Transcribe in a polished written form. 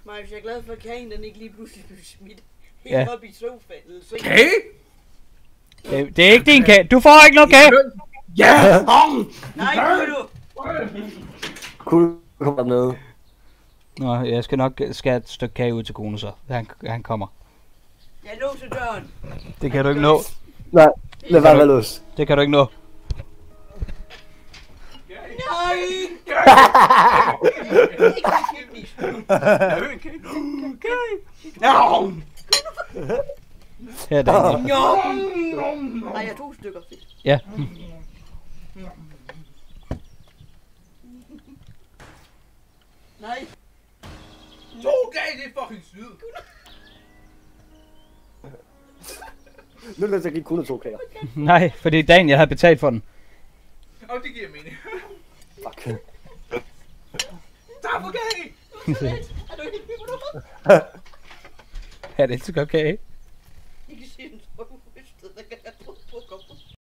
Marius, jeg er glad for, at kagen den ikke lige pludselig blev smidt helt Ja. op i sofaen. Kage? Det er ikke din kage. Du får ikke noget kage. Ja! Nej, Kudo! Kunne du komme med? Nå, jeg skal nok skære et stykke kage ud til Kuno så. Han kommer. Jeg låser døren. Det kan du ikke nå. Nej, lad være med lås. Det kan du ikke nå. Nej! Her er den. Nej, jeg har 2 stykker. Ja. Nej. 2 kage, det er fucking snyd. Nu lad os give kun 2 kager. Nej, fordi Daniel havde betalt for den. Og det giver mening. Fuck. Tak for kage! Er du helt med på Ja, det er så godt kage. I kan se den så rystet.